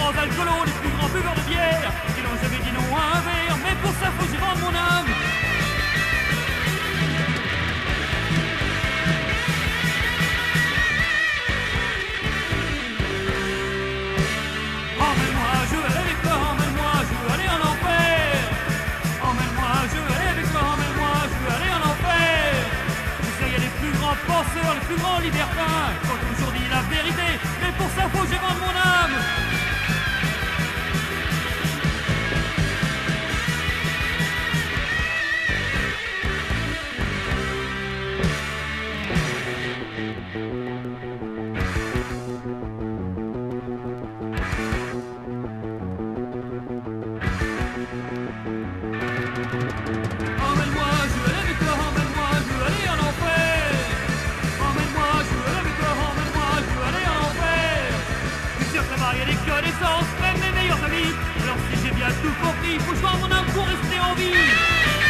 grands alcoolos, les plus grands buveurs de bière, qui n'ont jamais dit non à un verre, mais pour ça faut que j'y vende mon âme. Emmène-moi, je veux aller avec toi, emmène-moi, je veux aller en enfer. Emmène-moi, je veux aller avec toi, emmène-moi, je veux aller en enfer. Tu sais, il y a les plus grands penseurs, les plus grands libertins, qui ont toujours dit la vérité, mais pour ça faut que je vende mon âme. Emmène-moi, je veux aller avec toi, emmène-moi, je veux aller en enfer. Emmène-moi, je veux aller avec toi, emmène-moi, je veux aller en enfer. Je suis sûr que là-bas, il y a des connaissances, même mes meilleurs amis. Alors si j'ai bien tout compris, faut que je vende mon âme pour rester en vie.